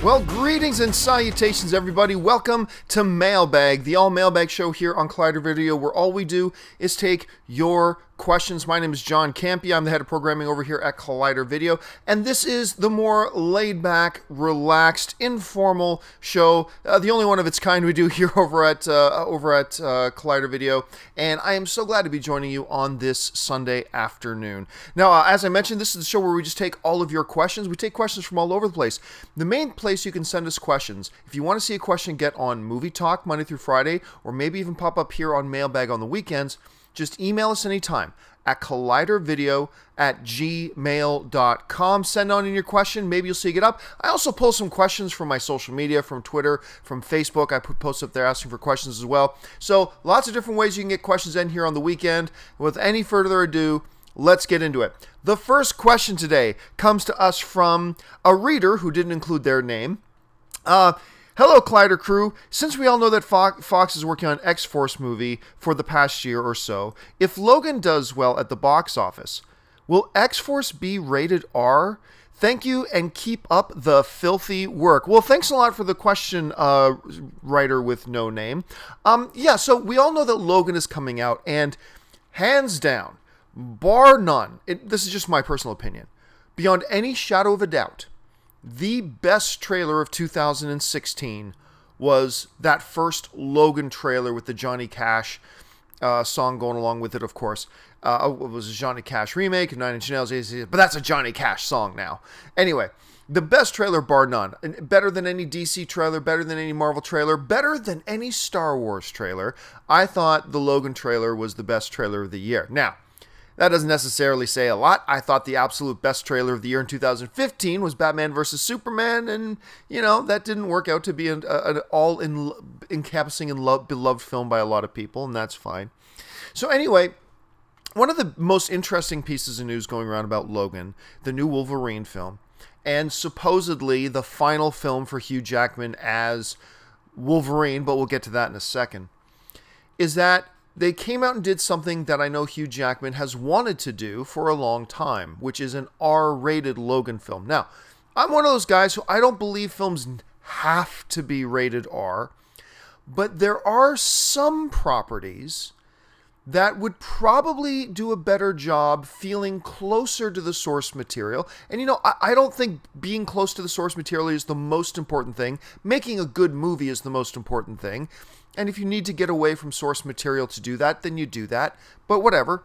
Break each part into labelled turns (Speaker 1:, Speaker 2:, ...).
Speaker 1: Well, greetings and salutations, everybody. Welcome to Mailbag, the all mailbag show here on Collider Video, where all we do is take your questions. My name is John Campea. I'm the head of programming over here at Collider Video, and this is the more laid-back, relaxed, informal show, the only one of its kind we do here over at Collider Video, and I am so glad to be joining you on this Sunday afternoon. Now, as I mentioned, this is the show where we just take all of your questions. We take questions from all over the place. The main place you can send us questions, if you want to see a question get on Movie Talk Monday through Friday, or maybe even pop up here on Mailbag on the weekends, just email us anytime at collidervideo@gmail.com. Send on in your question. Maybe you'll see it get up. I also post some questions from my social media, from Twitter, from Facebook. I put posts up there asking for questions as well. So lots of different ways you can get questions in here on the weekend. With any further ado, let's get into it. The first question today comes to us from a reader who didn't include their name. Hello, Collider crew. Since we all know that Fox is working on X-Force movie for the past year or so, if Logan does well at the box office, will X-Force be rated R? Thank you and keep up the filthy work. Well, thanks a lot for the question, writer with no name. Yeah, so we all know that Logan is coming out, and hands down, bar none, this is just my personal opinion, beyond any shadow of a doubt, the best trailer of 2016 was that first Logan trailer with the Johnny Cash song going along with it, of course. It was a Johnny Cash remake of Nine Inch Nails, but that's a Johnny Cash song now. Anyway, the best trailer bar none. Better than any DC trailer, better than any Marvel trailer, better than any Star Wars trailer. I thought the Logan trailer was the best trailer of the year. Now, that doesn't necessarily say a lot. I thought the absolute best trailer of the year in 2015 was Batman vs. Superman, and, you know, that didn't work out to be an all-encompassing and beloved film by a lot of people, and that's fine. So anyway, one of the most interesting pieces of news going around about Logan, the new Wolverine film, and supposedly the final film for Hugh Jackman as Wolverine, but we'll get to that in a second, is that they came out and did something that I know Hugh Jackman has wanted to do for a long time, which is an R-rated Logan film. Now, I'm one of those guys who I don't believe films have to be rated R, but there are some properties that would probably do a better job feeling closer to the source material. And, you know, I don't think being close to the source material is the most important thing. Making a good movie is the most important thing. And if you need to get away from source material to do that, then you do that. But whatever.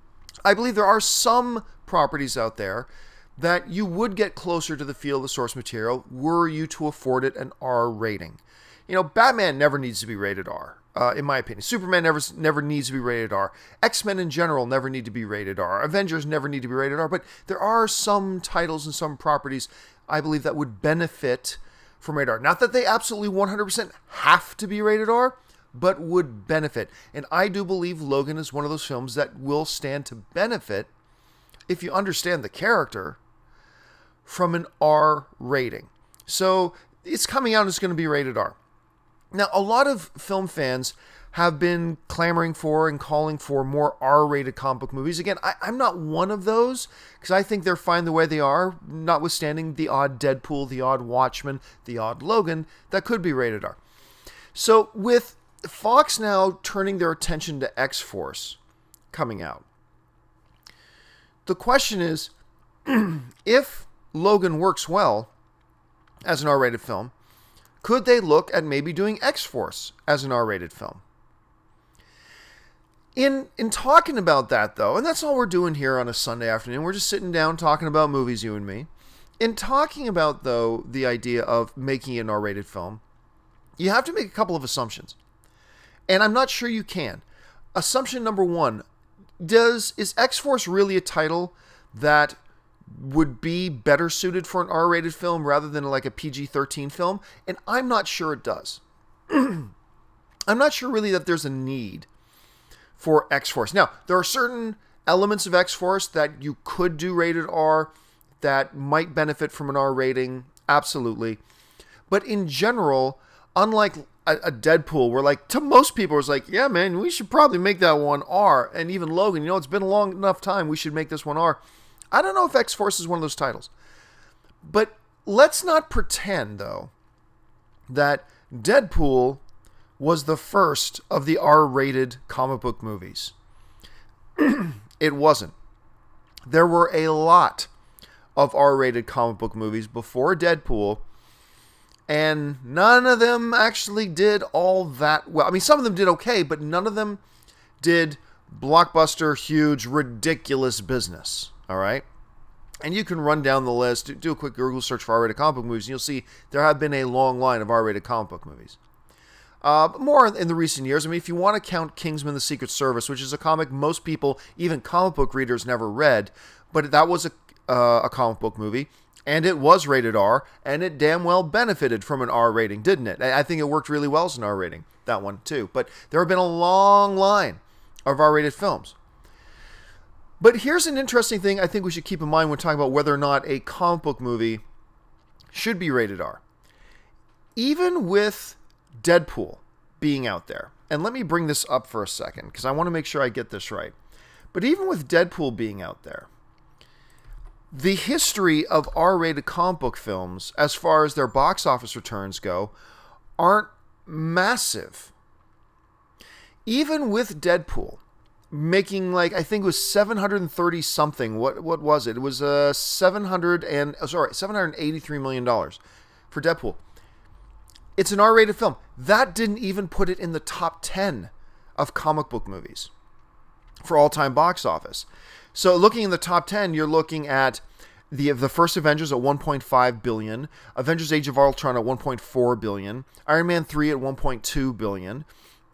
Speaker 1: I believe there are some properties out there that you would get closer to the feel of the source material were you to afford it an R rating. You know, Batman never needs to be rated R, in my opinion. Superman never needs to be rated R. X-Men in general never need to be rated R. Avengers never need to be rated R. But there are some titles and some properties I believe that would benefit from rated R. Not that they absolutely 100% have to be rated R, but would benefit. And I do believe Logan is one of those films that will stand to benefit, if you understand the character, from an R rating. So it's coming out and it's going to be rated R. Now, a lot of film fans have been clamoring for and calling for more R-rated comic book movies. Again, I'm not one of those, because I think they're fine the way they are, notwithstanding the odd Deadpool, the odd Watchmen, the odd Logan that could be rated R. So with Fox now turning their attention to X-Force coming out, the question is, if Logan works well as an R-rated film, could they look at maybe doing X-Force as an R-rated film? In talking about that, though, and that's all we're doing here on a Sunday afternoon, we're just sitting down talking about movies, you and me. In talking about, though, the idea of making an R-rated film, you have to make a couple of assumptions. And I'm not sure you can. Assumption number one, is X-Force really a title that would be better suited for an R-rated film rather than like a PG-13 film? And I'm not sure it does. I'm not sure really that there's a need for X-Force. Now, there are certain elements of X-Force that you could do rated R that might benefit from an R rating, absolutely. But in general, unlike a Deadpool, where like to most people it's like, yeah man, we should probably make that one R, and even Logan, you know, it's been a long enough time, we should make this one R. I don't know if X-Force is one of those titles. But let's not pretend, though, that Deadpool was the first of the R-rated comic book movies. It wasn't. There were a lot of R-rated comic book movies before Deadpool, and none of them actually did all that well. I mean, some of them did okay, but none of them did blockbuster, huge, ridiculous business. All right? And you can run down the list, do a quick Google search for R-rated comic book movies, and you'll see there have been a long line of R-rated comic book movies. More in the recent years. I mean, if you want to count Kingsman: The Secret Service, which is a comic most people, even comic book readers, never read, but that was a comic book movie, and it was rated R, and it damn well benefited from an R rating, didn't it? I think it worked really well as an R rating, that one too. But there have been a long line of R-rated films. But here's an interesting thing I think we should keep in mind when talking about whether or not a comic book movie should be rated R. Even with Deadpool being out there, and let me bring this up for a second because I want to make sure I get this right. But even with Deadpool being out there, the history of R-rated comic book films, as far as their box office returns go, aren't massive. Even with Deadpool making, like, I think it was 730 something. What was it? It was $783 million for Deadpool. It's an R-rated film. That didn't even put it in the top 10 of comic book movies for all-time box office. So looking in the top 10, you're looking at the first Avengers at $1.5 billion, Avengers Age of Ultron at $1.4 billion, Iron Man 3 at $1.2 billion,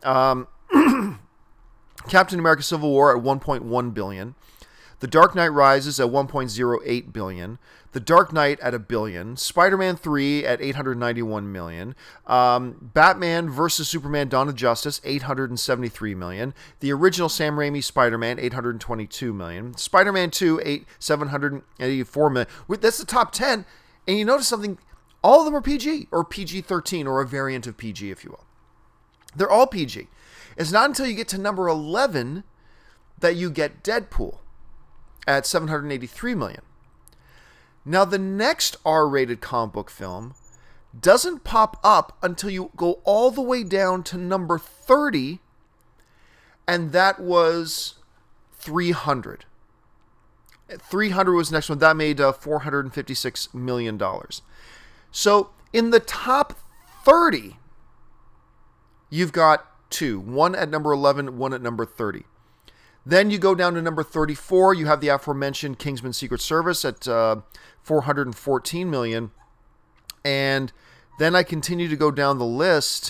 Speaker 1: Captain America Civil War at $1.1 billion, The Dark Knight Rises at $1.08 billion, The Dark Knight at $1 billion, Spider-Man 3 at $891 million, Batman vs. Superman Dawn of Justice, $873 million, the original Sam Raimi Spider-Man, $822 million, Spider-Man 2, $784 million. That's the top 10, and you notice something, all of them are PG, or PG-13, or a variant of PG, if you will. They're all PG. It's not until you get to number 11 that you get Deadpool at $783 million. Now, the next R-rated comic book film doesn't pop up until you go all the way down to number 30, and that was 300. 300 was the next one. That made $456 million. So, in the top 30, you've got two. One at number 11, one at number 30. Then you go down to number 34. You have the aforementioned Kingsman: Secret Service at $414 million. And then I continue to go down the list,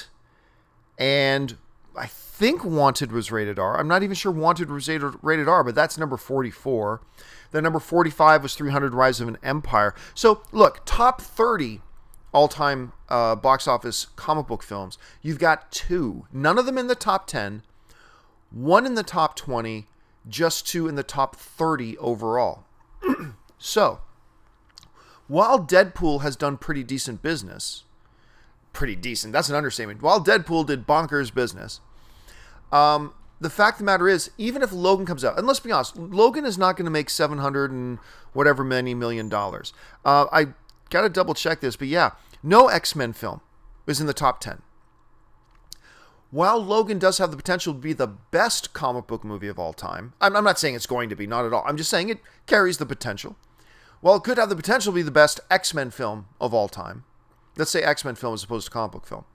Speaker 1: and I think Wanted was rated R. I'm not even sure Wanted was rated R, but that's number 44. Then number 45 was 300: Rise of an Empire. So, look, top 30 all-time box office comic book films. You've got two. None of them in the top 10. One in the top 20, just two in the top 30 overall. So, while Deadpool has done pretty decent business, pretty decent, that's an understatement. While Deadpool did bonkers business, the fact of the matter is, even if Logan comes out, and let's be honest, Logan is not going to make 700 and whatever many million dollars. I got to double check this, but yeah, no X-Men film is in the top 10. While Logan does have the potential to be the best comic book movie of all time, I'm not saying it's going to be, not at all. I'm just saying it carries the potential. While it could have the potential to be the best X-Men film of all time, let's say X-Men film as opposed to comic book film,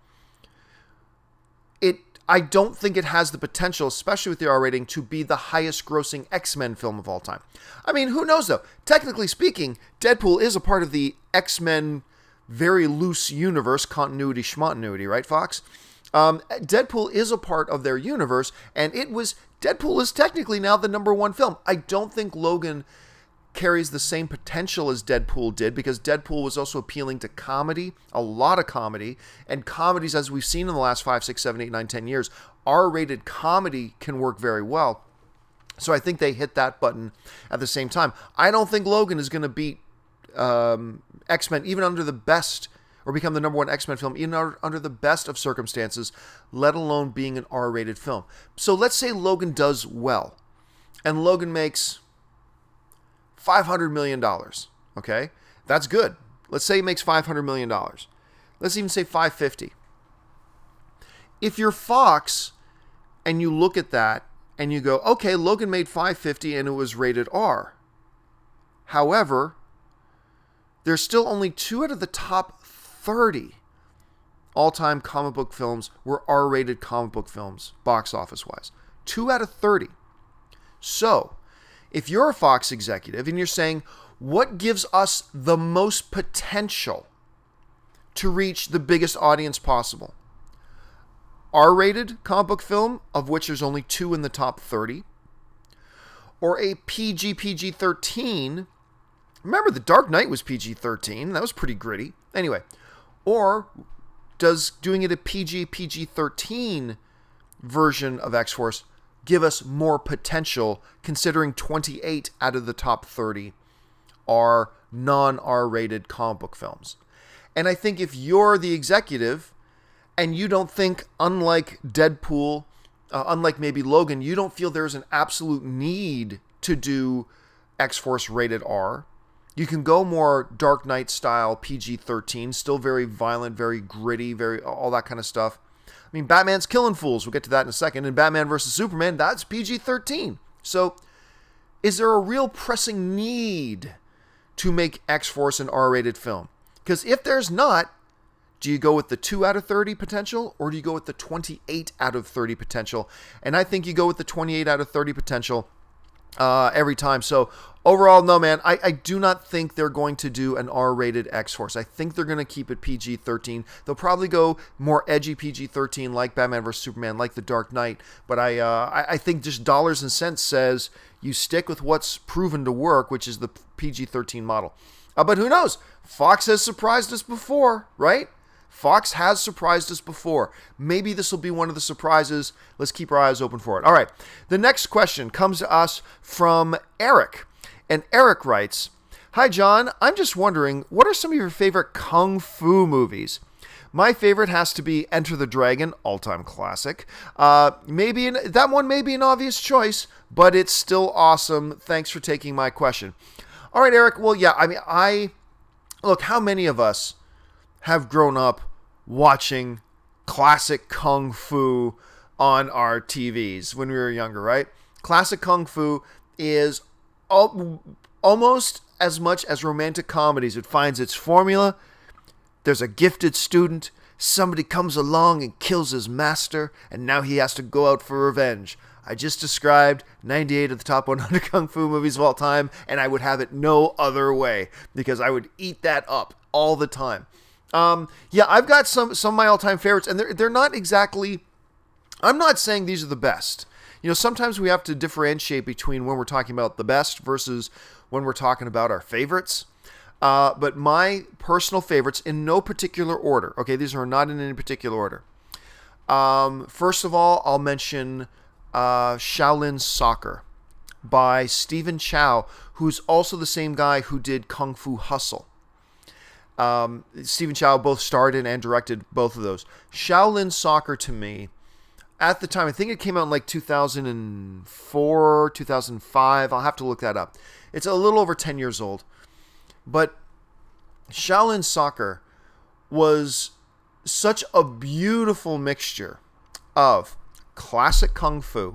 Speaker 1: I don't think it has the potential, especially with the R rating, to be the highest grossing X-Men film of all time. I mean, who knows though? Technically speaking, Deadpool is a part of the X-Men very loose universe, continuity, schmontinuity, right, Fox? Deadpool is a part of their universe, and Deadpool is technically now the number one film. I don't think Logan carries the same potential as Deadpool did, because Deadpool was also appealing to comedy, a lot of comedy, and comedies, as we've seen in the last 5, 6, 7, 8, 9, 10 years, R-rated comedy can work very well. So I think they hit that button at the same time. I don't think Logan is going to beat X-Men, even under the best, or become the number one X-Men film, even under the best of circumstances, let alone being an R-rated film. So let's say Logan does well, and Logan makes $500 million, okay? That's good. Let's say it makes $500 million. Let's even say 550. If you're Fox and you look at that and you go, okay, Logan made 550 and it was rated R. However, there's still only 2 out of the top 30 all-time comic book films were R-rated comic book films, box office-wise. 2 out of 30. So, if you're a Fox executive and you're saying, what gives us the most potential to reach the biggest audience possible? R-rated comic book film, of which there's only 2 in the top 30, or a PG-13. Remember, The Dark Knight was PG-13. That was pretty gritty. Anyway, or does doing it a PG-13 version of X-Force give us more potential, considering 28 out of the top 30 are non-R-rated comic book films? And I think if you're the executive and you don't think, unlike Deadpool, unlike maybe Logan, you don't feel there's an absolute need to do X-Force rated R, you can go more Dark Knight style PG-13, still very violent, very gritty, very all that kind of stuff. I mean, Batman's killing fools. We'll get to that in a second. And Batman vs. Superman, that's PG-13. So is there a real pressing need to make X-Force an R-rated film? Because if there's not, do you go with the 2 out of 30 potential, or do you go with the 28 out of 30 potential? And I think you go with the 28 out of 30 potential every time. So overall, no, man, I do not think they're going to do an R-rated X-Force. I think they're going to keep it PG-13. They'll probably go more edgy PG-13, like Batman vs. Superman, like The Dark Knight. But I think just dollars and cents says you stick with what's proven to work, which is the PG-13 model. But who knows? Fox has surprised us before, right? Fox has surprised us before. Maybe this will be one of the surprises. Let's keep our eyes open for it. All right. The next question comes to us from Eric. And Eric writes, "Hi, John. I'm just wondering, what are some of your favorite Kung Fu movies? My favorite has to be Enter the Dragon, all-time classic. That one may be an obvious choice, but it's still awesome. Thanks for taking my question." All right, Eric. Well, yeah, I mean, look, how many of us have grown up watching classic Kung Fu on our TVs when we were younger, right? Classic Kung Fu is almost as much as romantic comedies. It finds its formula. There's a gifted student. Somebody comes along and kills his master, and now he has to go out for revenge. I just described 98 of the top 100 Kung Fu movies of all time, and I would have it no other way, because I would eat that up all the time. Yeah, I've got some of my all-time favorites, and they're not exactly... I'm not saying these are the best. You know, sometimes we have to differentiate between when we're talking about the best versus when we're talking about our favorites. But my personal favorites, in no particular order. Okay, these are not in any particular order. First of all, I'll mention Shaolin Soccer by Stephen Chow, who's also the same guy who did Kung Fu Hustle. Stephen Chow both starred in and directed both of those. Shaolin Soccer, to me, at the time, I think it came out in like 2004, 2005. I'll have to look that up. It's a little over 10 years old. But Shaolin Soccer was such a beautiful mixture of classic Kung Fu,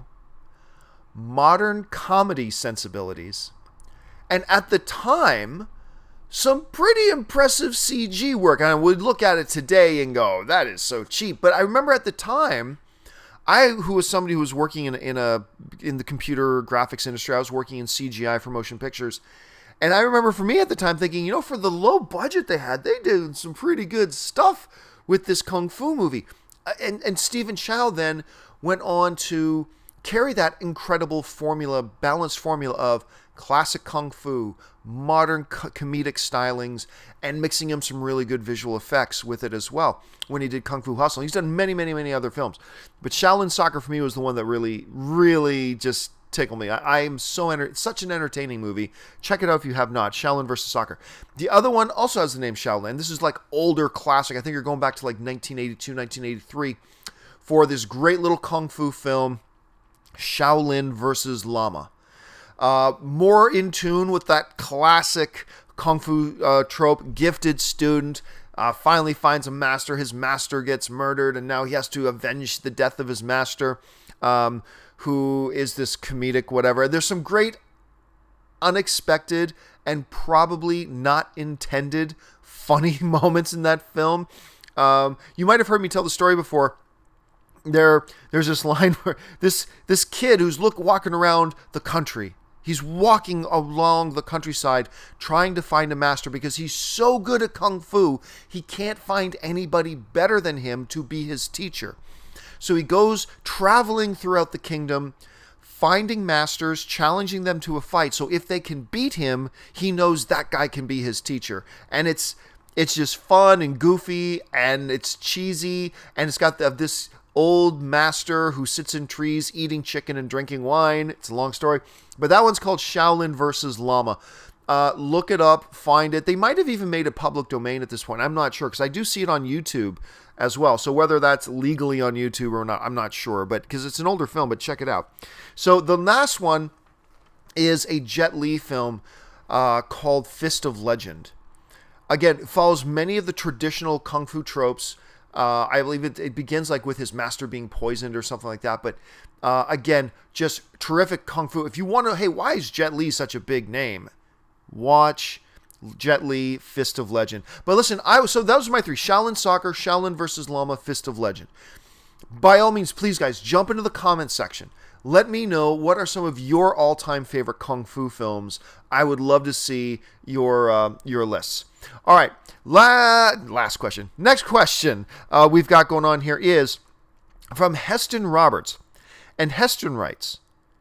Speaker 1: modern comedy sensibilities, and at the time, some pretty impressive CG work. And I would look at it today and go, that is so cheap. But I remember at the time, who was somebody who was working in the computer graphics industry, I was working in CGI for motion pictures. And I remember for me at the time thinking, you know, for the low budget they had, they did some pretty good stuff with this Kung Fu movie. And Stephen Chow then went on to carry that incredible formula, balanced formula of classic Kung Fu, modern comedic stylings, and mixing in some really good visual effects with it as well when he did Kung Fu Hustle. He's done many, many, many other films. But Shaolin Soccer for me was the one that really, really just tickled me. I'm such an entertaining movie. Check it out if you have not. Shaolin vs. Soccer. The other one also has the name Shaolin. This is like older classic. I think you're going back to like 1982, 1983 for this great little Kung Fu film, Shaolin vs. Lama. More in tune with that classic kung fu trope. Gifted student finally finds a master. His master gets murdered, and now he has to avenge the death of his master, who is this comedic whatever. There's some great unexpected and probably not intended funny moments in that film. You might have heard me tell the story before. There's this line where this kid who's walking around the country. He's walking along the countryside trying to find a master because he's so good at kung fu, he can't find anybody better than him to be his teacher. So he goes traveling throughout the kingdom, finding masters, challenging them to a fight. So if they can beat him, he knows that guy can be his teacher. And it's just fun and goofy, and it's cheesy, and it's got this old master who sits in trees eating chicken and drinking wine. It's a long story. But that one's called Shaolin versus Lama. Look it up, find it. They might have even made it public domain at this point. I'm not sure, because I do see it on YouTube as well. So whether that's legally on YouTube or not, I'm not sure. But because it's an older film, but check it out. So the last one is a Jet Li film called Fist of Legend. Again, it follows many of the traditional kung fu tropes. I believe it begins like with his master being poisoned or something like that. But again, just terrific kung fu. If you want to, hey, why is Jet Li such a big name? Watch Jet Li, Fist of Legend. But listen, so those are my three: Shaolin Soccer, Shaolin versus Lama, Fist of Legend. By all means, please, guys, jump into the comment section. Let me know what are some of your all-time favorite kung fu films. I would love to see your lists. All right, last question. Next question we've got going on here is from Heston Roberts. And Heston writes,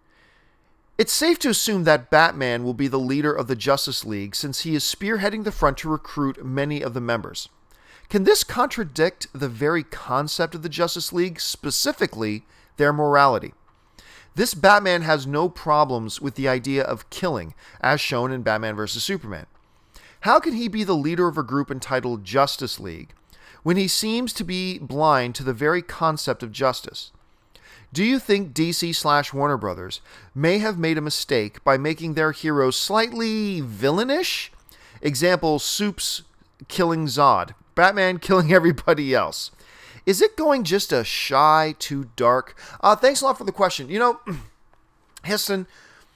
Speaker 1: it's safe to assume that Batman will be the leader of the Justice League since he is spearheading the front to recruit many of the members. Can this contradict the very concept of the Justice League, specifically their morality? This Batman has no problems with the idea of killing, as shown in Batman vs. Superman. How can he be the leader of a group entitled Justice League when he seems to be blind to the very concept of justice? Do you think DC/Warner Brothers may have made a mistake by making their heroes slightly villainish? Example, Supes killing Zod, Batman killing everybody else. Is it going just a shy too dark? Thanks a lot for the question. You know, Heston,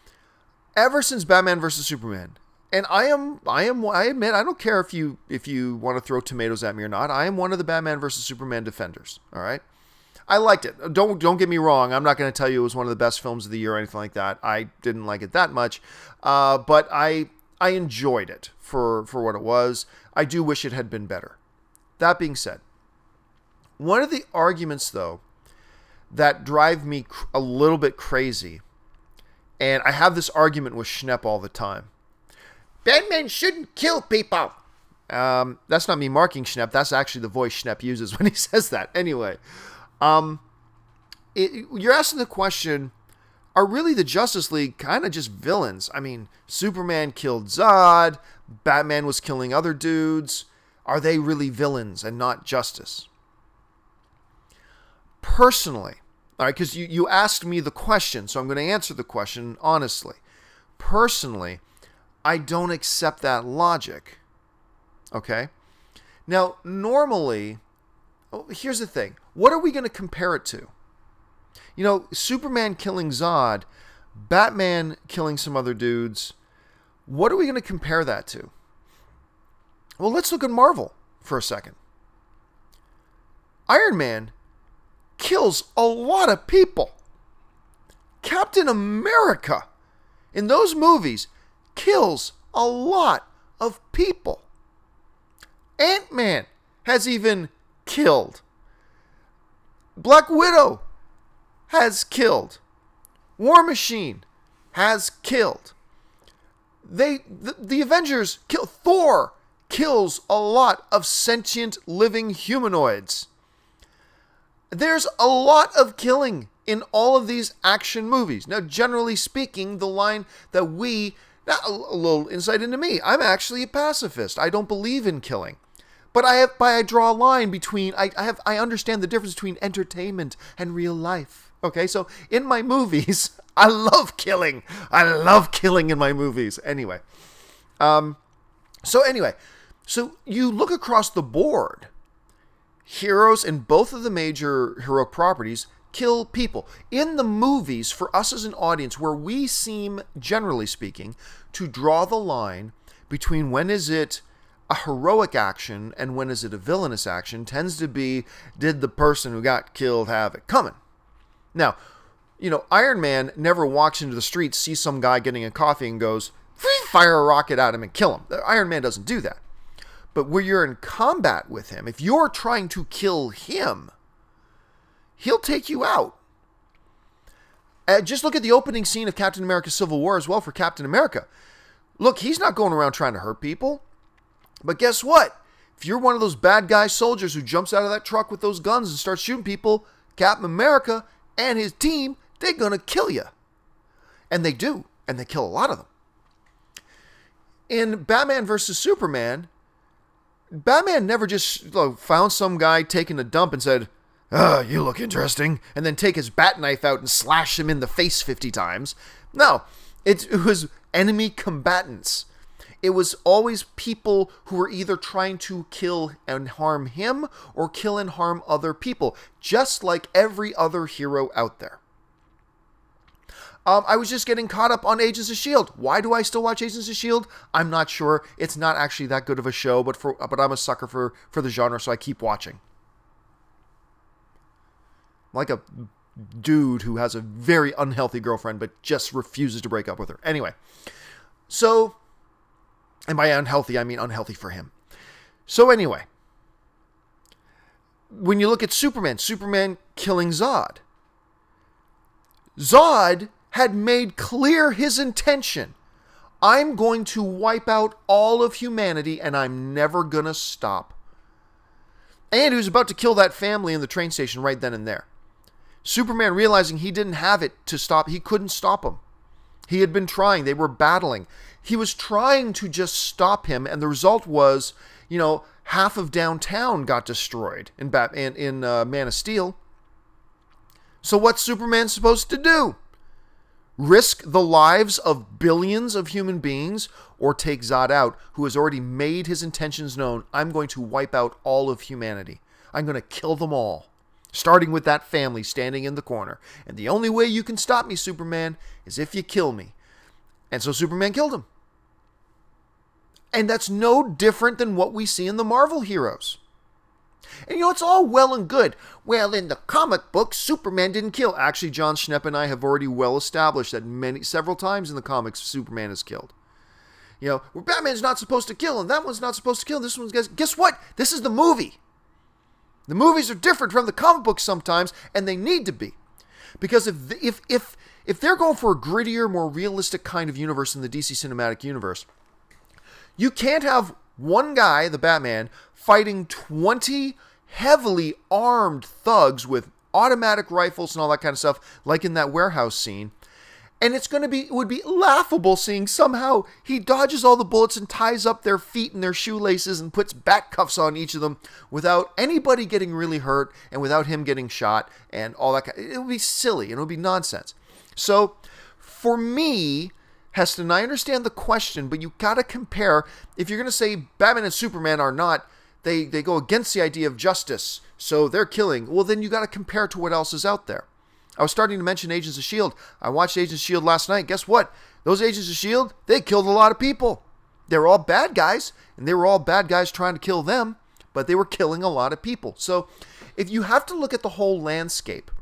Speaker 1: ever since Batman vs. Superman, and I admit, I don't care if you want to throw tomatoes at me or not. I am one of the Batman vs. Superman defenders. All right, I liked it. Don't get me wrong. I'm not going to tell you it was one of the best films of the year or anything like that. I didn't like it that much, but I enjoyed it for what it was. I do wish it had been better. That being said, one of the arguments though that drive me a little bit crazy, and I have this argument with Schnepp all the time. Batman shouldn't kill people. That's not me marking Schnepp. That's actually the voice Schnepp uses when he says that. Anyway, you're asking the question, are really the Justice League kind of just villains? I mean, Superman killed Zod. Batman was killing other dudes. Are they really villains and not justice? Personally, all right, because you asked me the question, so I'm going to answer the question honestly. Personally, I don't accept that logic. Okay? Now, normally, here's the thing. What are we going to compare it to? You know, Superman killing Zod, Batman killing some other dudes. What are we going to compare that to? Well, let's look at Marvel for a second. Iron Man kills a lot of people. Captain America, in those movies, kills a lot of people. Ant-Man has even killed. Black Widow has killed. War Machine has killed. The Avengers kill. Thor kills a lot of sentient living humanoids. There's a lot of killing in all of these action movies. Now, generally speaking, the line that not a little insight into me, I'm actually a pacifist. I don't believe in killing. But I draw a line between, I understand the difference between entertainment and real life. Okay, so in my movies, I love killing. I love killing in my movies. Anyway, So anyway, so you look across the board, heroes in both of the major heroic properties kill people. In the movies, for us as an audience, where we seem, generally speaking, to draw the line between when is it a heroic action and when is it a villainous action, tends to be, did the person who got killed have it coming? Now, Iron Man never walks into the street, sees some guy getting a coffee and goes, fire a rocket at him and kill him. Iron Man doesn't do that. But where you're in combat with him, if you're trying to kill him, he'll take you out. Just look at the opening scene of Captain America Civil War as well for Captain America. Look, he's not going around trying to hurt people. But guess what? If you're one of those bad guy soldiers who jumps out of that truck with those guns and starts shooting people, Captain America and his team, they're going to kill you. And they do. And they kill a lot of them. In Batman vs. Superman, Batman never just found some guy taking a dump and said, you look interesting, and then take his bat knife out and slash him in the face 50 times. No, it was enemy combatants. It was always people who were either trying to kill and harm him or kill and harm other people, just like every other hero out there. I was just getting caught up on Agents of S.H.I.E.L.D. Why do I still watch Agents of S.H.I.E.L.D.? I'm not sure. It's not actually that good of a show, but I'm a sucker for the genre, so I keep watching. Like a dude who has a very unhealthy girlfriend, but just refuses to break up with her. Anyway, so, and by unhealthy, I mean unhealthy for him. So anyway, when you look at Superman killing Zod. Zod had made clear his intention. I'm going to wipe out all of humanity, and I'm never going to stop. And he was about to kill that family in the train station right then and there. Superman, realizing he didn't have it to stop, he couldn't stop him. He had been trying. They were battling. He was trying to just stop him, and the result was, half of downtown got destroyed in Man of Steel. So what's Superman supposed to do? Risk the lives of billions of human beings or take Zod out, who has already made his intentions known? I'm going to wipe out all of humanity. I'm going to kill them all. Starting with that family standing in the corner. And the only way you can stop me, Superman, is if you kill me. And so Superman killed him. And that's no different than what we see in the Marvel heroes. And it's all well and good. Well, in the comic books, Superman didn't kill. Actually, John Schnepp and I have already well established that several times in the comics, Superman is killed. Well, Batman's not supposed to kill, and that one's not supposed to kill. This one's... Guess what? This is the movie. The movies are different from the comic books sometimes, and they need to be. Because if they're going for a grittier, more realistic kind of universe in the DC Cinematic Universe, you can't have one guy, the Batman, fighting 20 heavily armed thugs with automatic rifles and all that kind of stuff, like in that warehouse scene. And it would be laughable seeing somehow he dodges all the bullets and ties up their feet and their shoelaces and puts bat cuffs on each of them without anybody getting really hurt and without him getting shot and all that. It would be silly and it would be nonsense. So for me, Heston, I understand the question, but you got to compare. If you're going to say Batman and Superman are not, they go against the idea of justice, so they're killing, well, then you got to compare to what else is out there. I was starting to mention Agents of S.H.I.E.L.D. I watched Agents of S.H.I.E.L.D. last night. Guess what? Those Agents of S.H.I.E.L.D., they killed a lot of people. They were all bad guys, and they were all bad guys trying to kill them, but they were killing a lot of people. So if you have to look at the whole landscape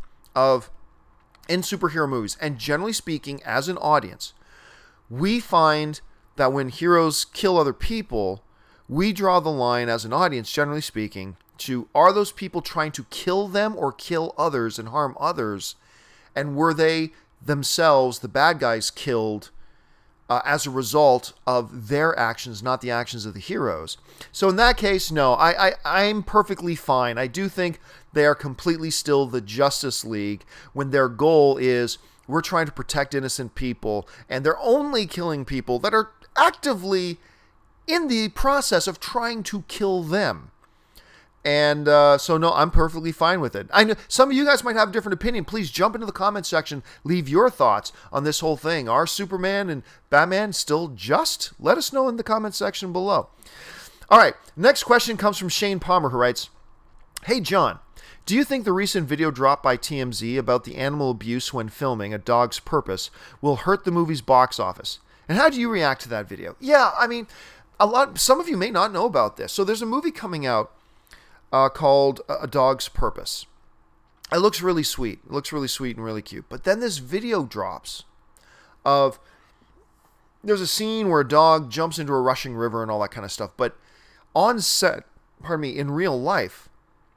Speaker 1: in superhero movies, and generally speaking, as an audience, we find that when heroes kill other people, we draw the line as an audience, generally speaking, to are those people trying to kill them or kill others and harm others? And were they themselves, the bad guys, killed as a result of their actions, not the actions of the heroes? So in that case, no, I'm perfectly fine. I do think they are completely still the Justice League when their goal is we're trying to protect innocent people, and they're only killing people that are actively in the process of trying to kill them. And so, no, I'm perfectly fine with it. I know some of you guys might have a different opinion. Please jump into the comment section. Leave your thoughts on this whole thing. Are Superman and Batman still just? Let us know in the comment section below. All right, next question comes from Shane Palmer, who writes, "Hey, John, do you think the recent video drop by TMZ about the animal abuse when filming A Dog's Purpose will hurt the movie's box office? And how do you react to that video?" Yeah, I mean, some of you may not know about this. So there's a movie coming out called A Dog's Purpose. It looks really sweet. It looks really sweet and really cute. But then this video drops of, there's a scene where a dog jumps into a rushing river and all that kind of stuff. But on set, pardon me, in real life,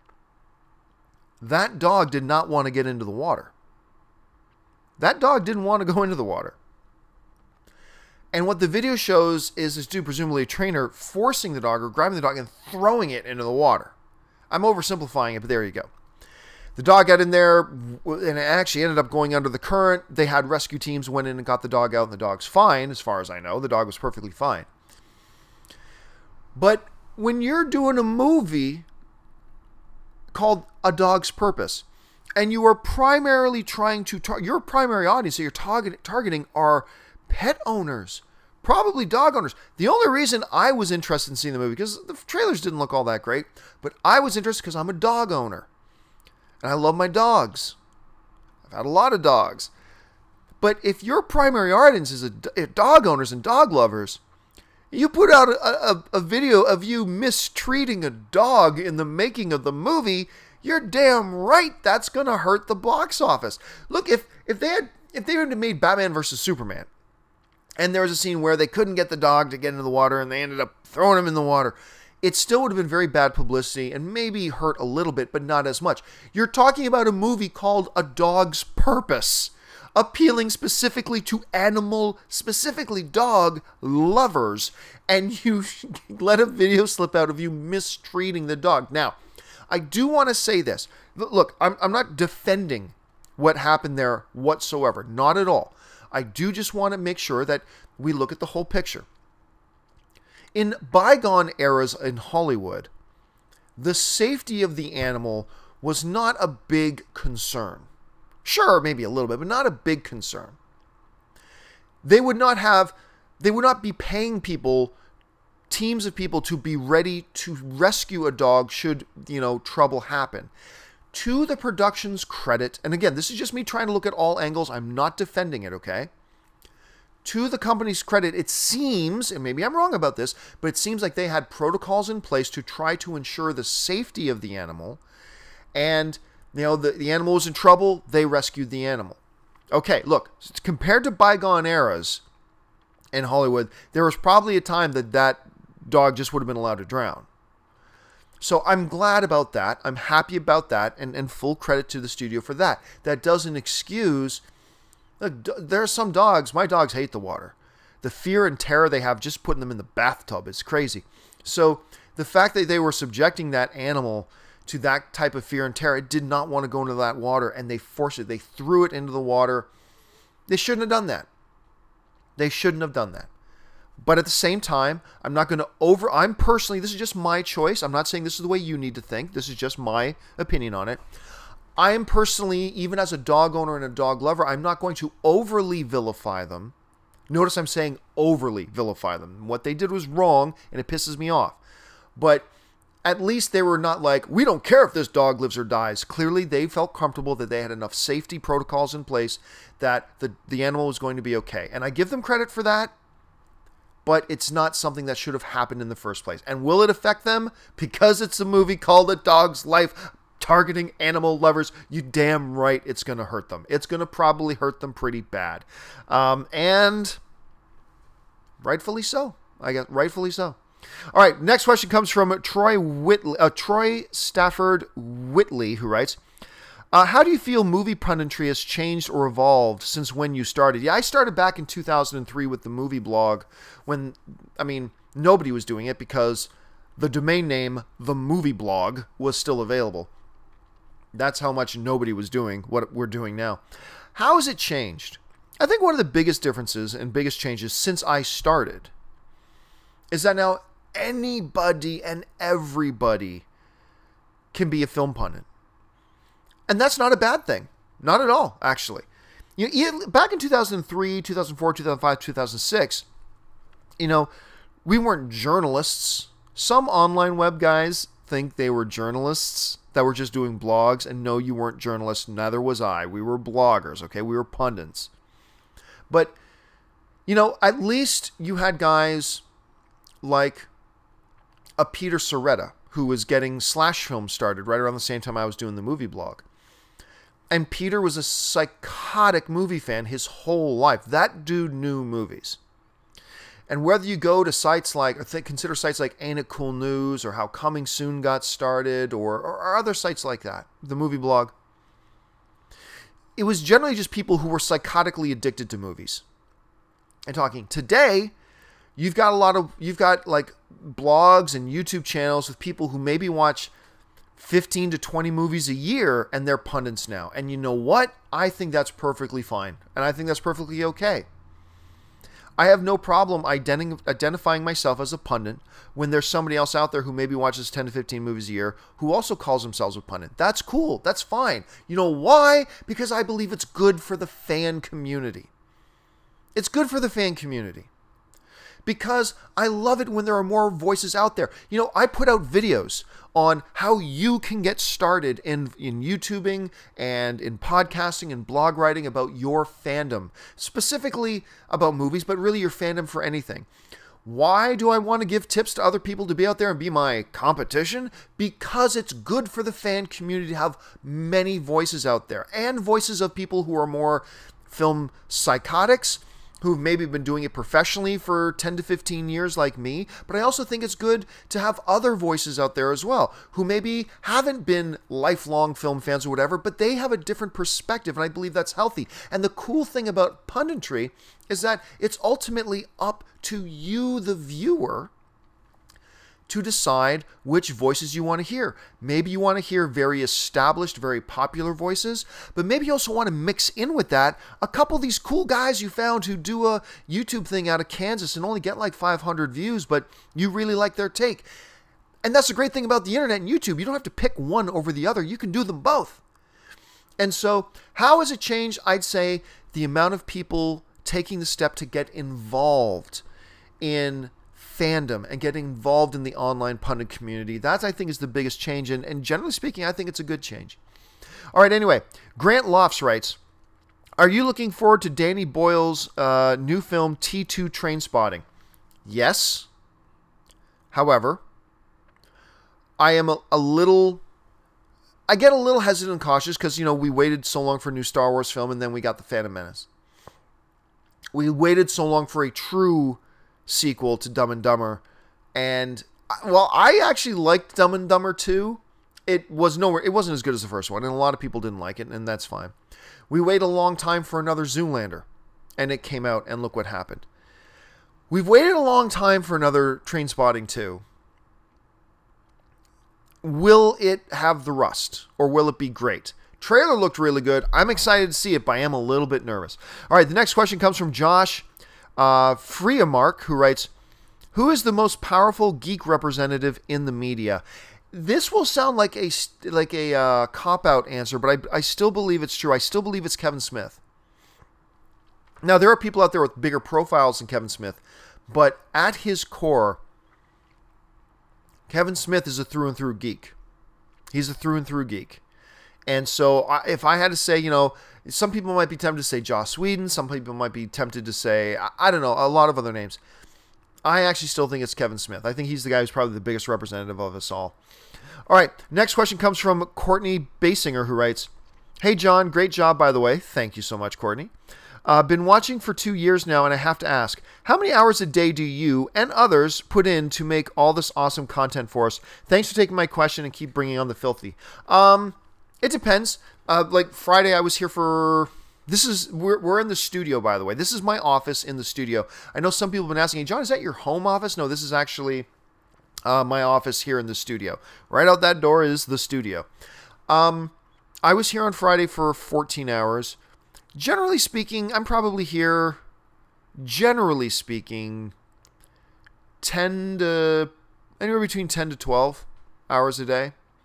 Speaker 1: that dog did not want to get into the water. That dog didn't want to go into the water. And what the video shows is this dude, presumably a trainer, forcing the dog or grabbing the dog and throwing it into the water. I'm oversimplifying it, but there you go. The dog got in there, and it actually ended up going under the current. They had rescue teams, went in and got the dog out, and the dog's fine, as far as I know. The dog was perfectly fine. But when you're doing a movie called A Dog's Purpose, and you are primarily trying to your primary audience that you're targeting are pet owners, probably dog owners. The only reason I was interested in seeing the movie, because the trailers didn't look all that great, but I was interested because I'm a dog owner. And I love my dogs. I've had a lot of dogs. But if your primary audience is dog owners and dog lovers, you put out a video of you mistreating a dog in the making of the movie, you're damn right that's going to hurt the box office. Look, if they had made Batman versus Superman, and there was a scene where they couldn't get the dog to get into the water and they ended up throwing him in the water, it still would have been very bad publicity and maybe hurt a little bit, but not as much. You're talking about a movie called A Dog's Purpose, appealing specifically to specifically dog lovers, and you let a video slip out of you mistreating the dog. Now, I do want to say this. Look, I'm not defending what happened there whatsoever. Not at all. I do just want to make sure that we look at the whole picture. In bygone eras in Hollywood, the safety of the animal was not a big concern. Sure, maybe a little bit, but not a big concern. They would not be paying teams of people to be ready to rescue a dog should, trouble happen. To the production's credit, and again, this is just me trying to look at all angles. I'm not defending it, okay? To the company's credit, it seems, and maybe I'm wrong about this, but it seems like they had protocols in place to try to ensure the safety of the animal. And, the animal was in trouble, they rescued the animal. Okay, look, compared to bygone eras in Hollywood, there was probably a time that dog just would have been allowed to drown. So I'm glad about that. I'm happy about that, and full credit to the studio for that. That doesn't excuse... Look, there are some dogs, my dogs hate the water. The fear and terror they have just putting them in the bathtub is crazy. So the fact that they were subjecting that animal to that type of fear and terror, it did not want to go into that water, and they forced it. They threw it into the water. They shouldn't have done that. They shouldn't have done that. But at the same time, I'm not going to I'm personally, this is just my choice. I'm not saying this is the way you need to think. This is just my opinion on it. I am personally, even as a dog owner and a dog lover, I'm not going to overly vilify them. Notice I'm saying overly vilify them. What they did was wrong, and it pisses me off. But at least they were not like, we don't care if this dog lives or dies. Clearly, they felt comfortable that they had enough safety protocols in place that the animal was going to be okay. And I give them credit for that, but it's not something that should have happened in the first place. And will it affect them? Because it's a movie called A Dog's Life, targeting animal lovers, you damn right it's going to hurt them. It's going to probably hurt them pretty bad. And rightfully so. I guess rightfully so. All right, next question comes from Troy Stafford Whitley, who writes, how do you feel movie punditry has changed or evolved since when you started? Yeah, I started back in 2003 with the movie blog when, nobody was doing it because the domain name, The Movie Blog, was still available. That's how much nobody was doing what we're doing now. How has it changed? I think one of the biggest differences and biggest changes since I started is that now anybody and everybody can be a film pundit. And that's not a bad thing. Not at all, actually. Back in 2003, 2004, 2005, 2006, we weren't journalists. Some online web guys think they were journalists that were just doing blogs, and no, you weren't journalists. Neither was I. We were bloggers, okay? We were pundits. But, at least you had guys like a Peter Soretta, who was getting Slash Film started right around the same time I was doing the movie blog. And Peter was a psychotic movie fan his whole life. That dude knew movies. And whether you go to sites like, consider sites like Ain't It Cool News or How Coming Soon got started or other sites like that, the movie blog, it was generally just people who were psychotically addicted to movies and talking. Today, you've got like blogs and YouTube channels with people who maybe watch 15 to 20 movies a year, and they're pundits now. And you know what? I think that's perfectly fine. And I think that's perfectly okay. I have no problem identifying myself as a pundit when there's somebody else out there who maybe watches 10 to 15 movies a year who also calls themselves a pundit. That's cool. That's fine. You know why? Because I believe it's good for the fan community. It's good for the fan community. Because I love it when there are more voices out there. I put out videos on how you can get started in YouTubing and in podcasting and blog writing about your fandom. Specifically about movies, but really your fandom for anything. Why do I want to give tips to other people to be out there and be my competition? Because it's good for the fan community to have many voices out there. And voices of people who are more film psychotics, who've maybe been doing it professionally for 10 to 15 years like me, but I also think it's good to have other voices out there as well, who maybe haven't been lifelong film fans or whatever, but they have a different perspective, and I believe that's healthy. And the cool thing about punditry is that it's ultimately up to you, the viewer, to decide which voices you want to hear. Maybe you want to hear very established, very popular voices, but maybe you also want to mix in with that a couple of these cool guys you found who do a YouTube thing out of Kansas and only get like 500 views, but you really like their take. And that's the great thing about the internet and YouTube. You don't have to pick one over the other. You can do them both. And so how has it changed? I'd say the amount of people taking the step to get involved in fandom and getting involved in the online pundit community. That, I think, is the biggest change. And generally speaking, I think it's a good change. All right, anyway, Grant Lofts writes, are you looking forward to Danny Boyle's new film, T2 Trainspotting? Yes. However, I am I get a little hesitant and cautious because, we waited so long for a new Star Wars film and then we got The Phantom Menace. We waited so long for a true sequel to Dumb and Dumber, and I actually liked Dumb and Dumber 2. It wasn't as good as the first one, and a lot of people didn't like it, and that's fine. We waited a long time for another Zoolander, and it came out, and look what happened. We've waited a long time for another Trainspotting 2. Will it have the rust, or will it be great? Trailer looked really good. I'm excited to see it, but I am a little bit nervous. All right, the next question comes from Josh Freemark, who writes, who is the most powerful geek representative in the media? This will sound like a cop-out answer, but I still believe it's true. I still believe it's Kevin Smith. Now, there are people out there with bigger profiles than Kevin Smith, but at his core, Kevin Smith is a through-and-through geek. He's a through-and-through geek. And so if I had to say, some people might be tempted to say Joss Whedon. Some people might be tempted to say, I don't know, a lot of other names. I actually still think it's Kevin Smith. I think he's the guy who's probably the biggest representative of us all. All right, next question comes from Courtney Basinger, who writes, hey, John, great job, by the way. Thank you so much, Courtney. Been watching for 2 years now, and I have to ask, how many hours a day do you and others put in to make all this awesome content for us? Thanks for taking my question and keep bringing on the filthy. It depends. Like Friday, I was here for... We're in the studio, by the way. This is my office in the studio. I know some people have been asking, hey, John, is that your home office? No, this is actually my office here in the studio. Right out that door is the studio. I was here on Friday for 14 hours. Generally speaking, I'm probably here, generally speaking, anywhere between 10 to 12 hours a day.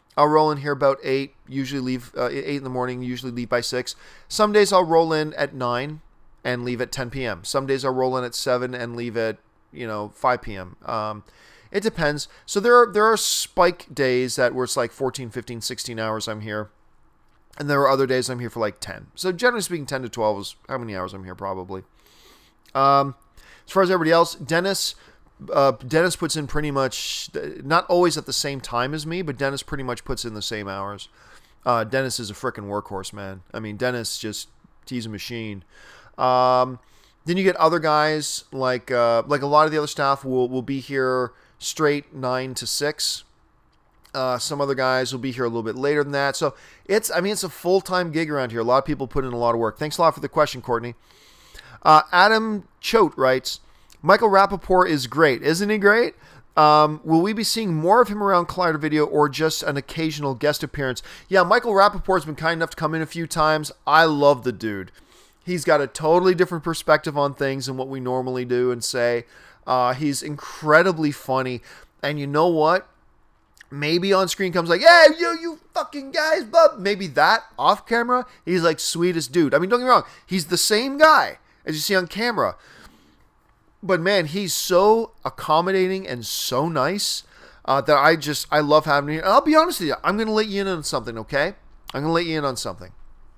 Speaker 1: I'll roll in here about 8, usually leave 8 in the morning, usually leave by 6. Some days I'll roll in at 9 and leave at 10 p.m. Some days I'll roll in at 7 and leave at, 5 p.m. It depends. So there are spike days where it's like 14, 15, 16 hours I'm here. And there are other days I'm here for like 10. So generally speaking, 10 to 12 is how many hours I'm here probably. As far as everybody else, Dennis puts in pretty much, not always at the same time as me, but Dennis pretty much puts in the same hours. Dennis is a freaking workhorse, man. I mean, Dennis he's a machine. Then you get other guys like a lot of the other staff will be here straight 9 to 6. Some other guys will be here a little bit later than that. So it's a full-time gig around here. A lot of people put in a lot of work. Thanks a lot for the question, Courtney. Adam Choate writes, Michael Rappaport is great. Isn't he great? Will we be seeing more of him around Collider Video or just an occasional guest appearance? Yeah, Michael Rappaport's been kind enough to come in a few times. I love the dude. He's got a totally different perspective on things than what we normally do and say. He's incredibly funny. And you know what? Maybe on screen comes like, hey, you fucking guys, bub. Maybe that off camera, he's like sweetest dude. I mean, don't get me wrong. He's the same guy as you see on camera. But man, he's so accommodating and so nice that I love having him. And I'll be honest with you. I'm going to let you in on something, okay? I'm going to let you in on something.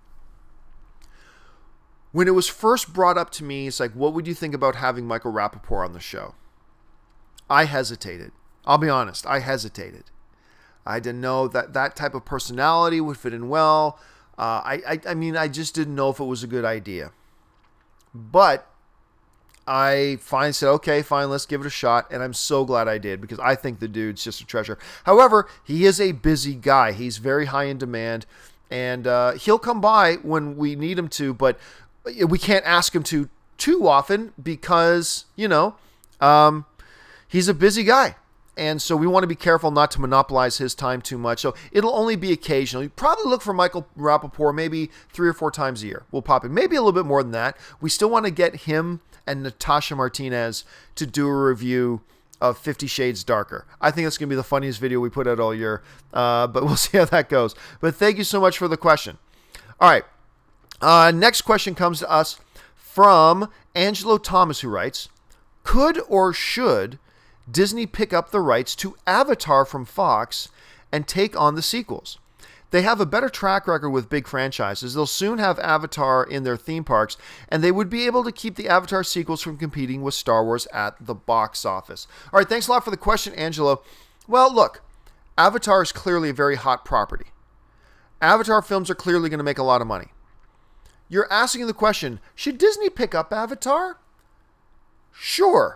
Speaker 1: When it was first brought up to me, it's like, what would you think about having Michael Rappaport on the show? I hesitated. I'll be honest. I hesitated. I didn't know that type of personality would fit in well. I mean, I just didn't know if it was a good idea. But I finally said, okay, fine, let's give it a shot. And I'm so glad I did because I think the dude's just a treasure. However, he is a busy guy. He's very high in demand. And he'll come by when we need him to, but we can't ask him to too often because, he's a busy guy. And so we want to be careful not to monopolize his time too much. So it'll only be occasional. You probably look for Michael Rappaport maybe 3 or 4 times a year. We'll pop in. Maybe a little bit more than that. We still want to get him and Natasha Martinez to do a review of 50 Shades Darker. I think that's going to be the funniest video we put out all year. But we'll see how that goes. But thank you so much for the question. All right. Next question comes to us from Angelo Thomas, who writes, could or should Disney pick up the rights to Avatar from Fox and take on the sequels? They have a better track record with big franchises. They'll soon have Avatar in their theme parks, and they would be able to keep the Avatar sequels from competing with Star Wars at the box office. All right, thanks a lot for the question, Angelo. Well, look, Avatar is clearly a very hot property. Avatar films are clearly going to make a lot of money. You're asking the question, should Disney pick up Avatar? Sure.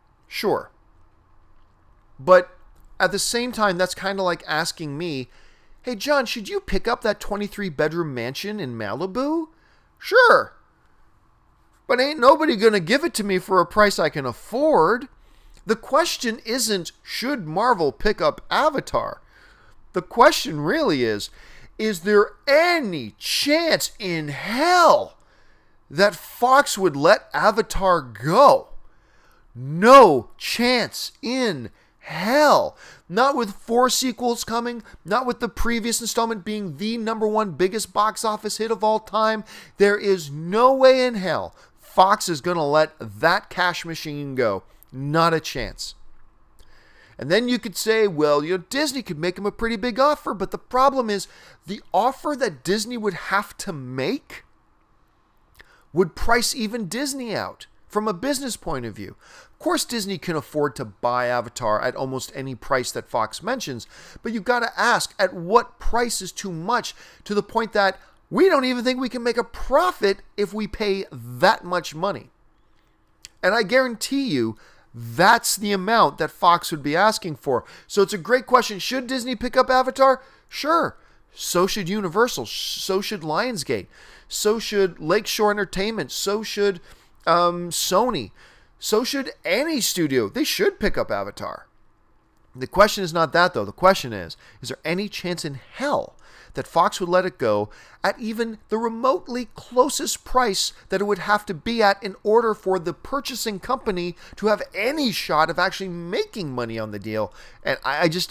Speaker 1: But at the same time, that's kind of like asking me, hey, John, should you pick up that 23-bedroom mansion in Malibu? Sure. But ain't nobody going to give it to me for a price I can afford. The question isn't, should Marvel pick up Avatar? The question really is there any chance in hell that Fox would let Avatar go? No chance in hell. Not with 4 sequels coming, not with the previous installment being the #1 biggest box office hit of all time. There is no way in hell Fox is going to let that cash machine go. Not a chance. And then you could say, well, Disney could make him a pretty big offer, but the problem is the offer that Disney would have to make would price even Disney out from a business point of view. Of course, Disney can afford to buy Avatar at almost any price that Fox mentions, but you've got to ask, at what price is too much, to the point that we don't even think we can make a profit if we pay that much money. And I guarantee you, that's the amount that Fox would be asking for. So it's a great question. Should Disney pick up Avatar? Sure. So should Universal. So should Lionsgate. So should Lakeshore Entertainment. So should Sony. So should any studio. They should pick up Avatar. The question is not that, though. The question is there any chance in hell that Fox would let it go at even the remotely closest price that it would have to be at in order for the purchasing company to have any shot of actually making money on the deal? And I just don't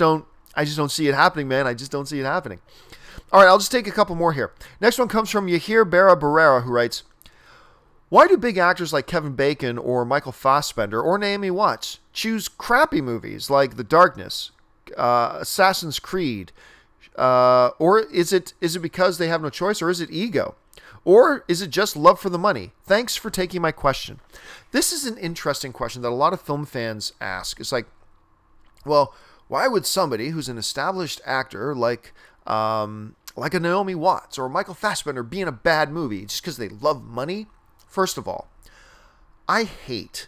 Speaker 1: I just don't see it happening, man. I just don't see it happening. All right, I'll just take a couple more here. Next one comes from Yahir Barra Barrera, who writes, why do big actors like Kevin Bacon or Michael Fassbender or Naomi Watts choose crappy movies like The Darkness, Assassin's Creed, or is it because they have no choice, or is it ego? Or is it just love for the money? Thanks for taking my question. This is an interesting question that a lot of film fans ask. It's like, well, why would somebody who's an established actor like a Naomi Watts or Michael Fassbender be in a bad movie just because they love money? First of all, I hate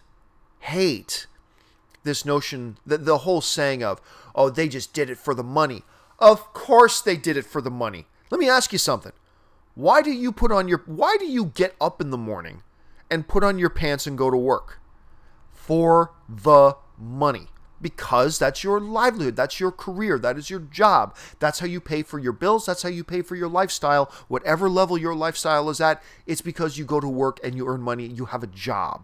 Speaker 1: this notion, that the whole saying of, oh, they just did it for the money. Of course they did it for the money. Let me ask you something. Why do you get up in the morning and put on your pants and go to work? For the money. Because that's your livelihood, that's your career, that is your job. That's how you pay for your bills, that's how you pay for your lifestyle. Whatever level your lifestyle is at, it's because you go to work and you earn money, you have a job.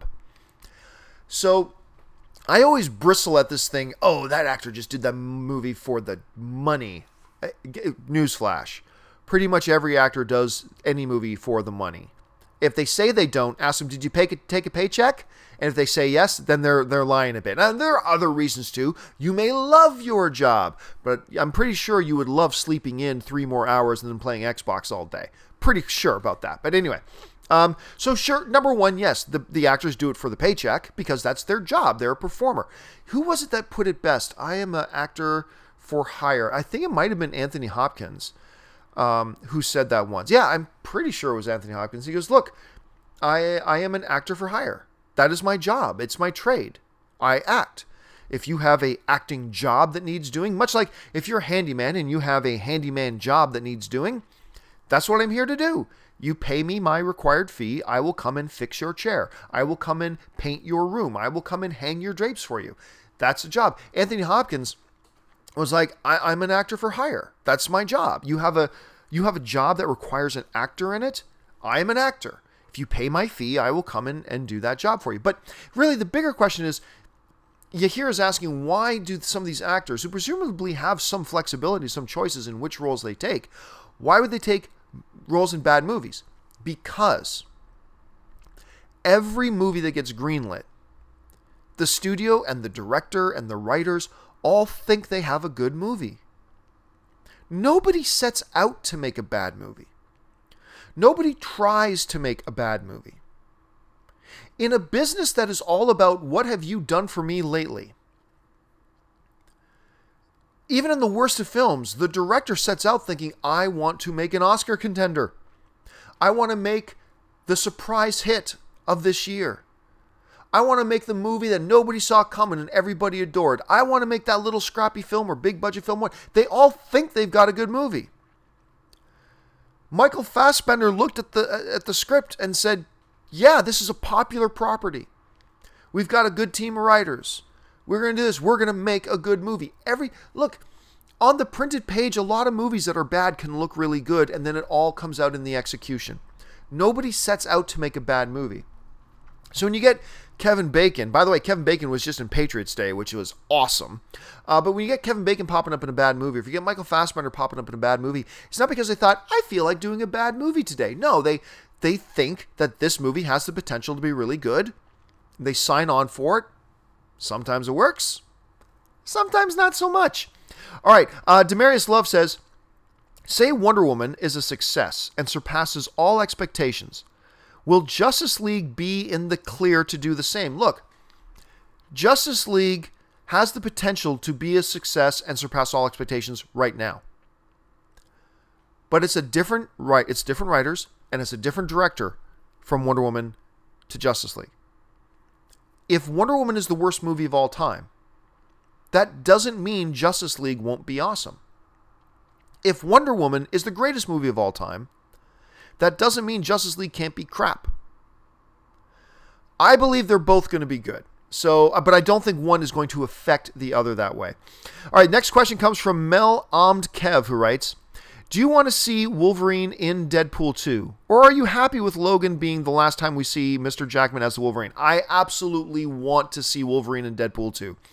Speaker 1: So I always bristle at this thing, oh, that actor just did that movie for the money. Newsflash. Pretty much every actor does any movie for the money. If they say they don't, ask them, did you take a paycheck? And if they say yes, then they're lying a bit. And there are other reasons too. You may love your job, but I'm pretty sure you would love sleeping in 3 more hours and then playing Xbox all day. Pretty sure about that. But anyway, so sure, number one, yes, the actors do it for the paycheck because that's their job. They're a performer. Who was it that put it best? I am an actor for hire. I think it might have been Anthony Hopkins. Who said that once. Yeah, I'm pretty sure it was Anthony Hopkins. He goes, look, I am an actor for hire. That is my job. It's my trade. I act. If you have a acting job that needs doing, much like if you're a handyman and you have a handyman job that needs doing, that's what I'm here to do. You pay me my required fee. I will come and fix your chair. I will come and paint your room. I will come and hang your drapes for you. That's a job. Anthony Hopkins was like, I'm an actor for hire. That's my job. You have a job that requires an actor in it. I am an actor. If you pay my fee, I will come in and do that job for you. But really, the bigger question is, Yahir is asking, why do some of these actors, who presumably have some flexibility, some choices in which roles they take, why would they take roles in bad movies? Because every movie that gets greenlit, the studio and the director and the writers all think they have a good movie. Nobody sets out to make a bad movie. Nobody tries to make a bad movie. In a business that is all about what have you done for me lately, even in the worst of films, the director sets out thinking, I want to make an Oscar contender. I want to make the surprise hit of this year. I want to make the movie that nobody saw coming and everybody adored. I want to make that little scrappy film or big budget film. They all think they've got a good movie. Michael Fassbender looked at the script and said, yeah, this is a popular property. We've got a good team of writers. We're going to do this. We're going to make a good movie. Look, on the printed page, a lot of movies that are bad can look really good, and then it all comes out in the execution. Nobody sets out to make a bad movie. So when you get Kevin Bacon, by the way, Kevin Bacon was just in Patriots Day, which was awesome. But when you get Kevin Bacon popping up in a bad movie, if you get Michael Fassbender popping up in a bad movie, it's not because they thought, I feel like doing a bad movie today. No, they think that this movie has the potential to be really good. They sign on for it. Sometimes it works. Sometimes not so much. All right, Demarius Love says, say Wonder Woman is a success and surpasses all expectations. Will Justice League be in the clear to do the same? Look, Justice League has the potential to be a success and surpass all expectations right now. But it's different writers and it's a different director from Wonder Woman to Justice League. If Wonder Woman is the worst movie of all time, that doesn't mean Justice League won't be awesome. If Wonder Woman is the greatest movie of all time, that doesn't mean Justice League can't be crap. I believe they're both going to be good. So, but I don't think one is going to affect the other that way. All right, next question comes from Mel Amd Kev, who writes, do you want to see Wolverine in Deadpool 2? Or are you happy with Logan being the last time we see Mr. Jackman as the Wolverine? I absolutely want to see Wolverine in Deadpool 2.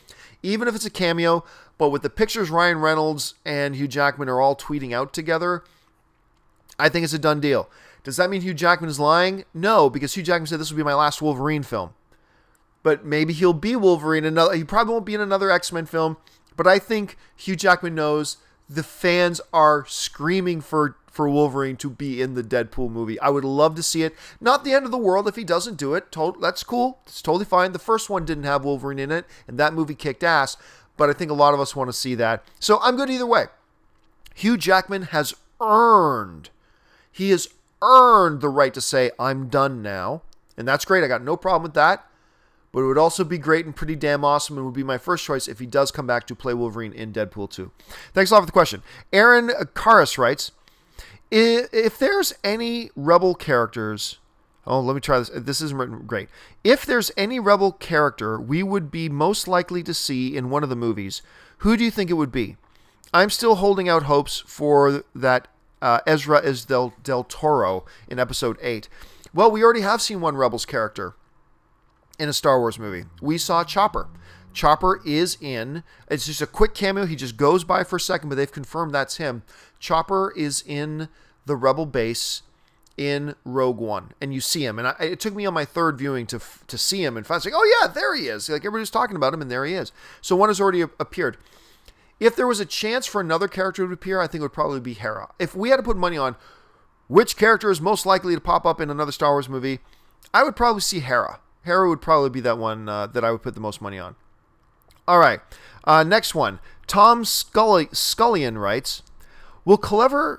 Speaker 1: even if it's a cameo, but with the pictures Ryan Reynolds and Hugh Jackman are all tweeting out together, I think it's a done deal. Does that mean Hugh Jackman is lying? No, because Hugh Jackman said this will be my last Wolverine film. But maybe he'll be Wolverine. He probably won't be in another X-Men film. But I think Hugh Jackman knows the fans are screaming for Wolverine to be in the Deadpool movie. I would love to see it. Not the end of the world if he doesn't do it. That's cool. It's totally fine. The first one didn't have Wolverine in it, and that movie kicked ass. But I think a lot of us want to see that. So I'm good either way. Hugh Jackman has earned the right to say, I'm done now. And that's great. I got no problem with that. But it would also be great and pretty damn awesome and would be my first choice if he does come back to play Wolverine in Deadpool 2. Thanks a lot for the question. Aaron Karas writes, if there's any Rebel characters... Oh, let me try this. This isn't written great. If there's any Rebel character we would be most likely to see in one of the movies, who do you think it would be? I'm still holding out hopes for that Ezra is Del Toro in Episode 8. Well, we already have seen one Rebels character in a Star Wars movie. We saw Chopper. Chopper is in, it's just a quick cameo. He just goes by for a second, but they've confirmed that's him. Chopper is in the Rebel base in Rogue One, and you see him. And it took me on my third viewing to see him, and finally, like, oh yeah, there he is. Like, everybody's talking about him, and there he is. So one has already appeared. If there was a chance for another character to appear, I think it would probably be Hera. If we had to put money on which character is most likely to pop up in another Star Wars movie, I would probably see Hera. Hera would probably be that one that I would put the most money on. All right. Next one. Tom Scullion writes, Will Collider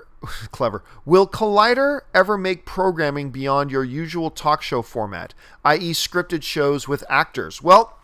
Speaker 1: ever make programming beyond your usual talk show format, i.e. scripted shows with actors? Well,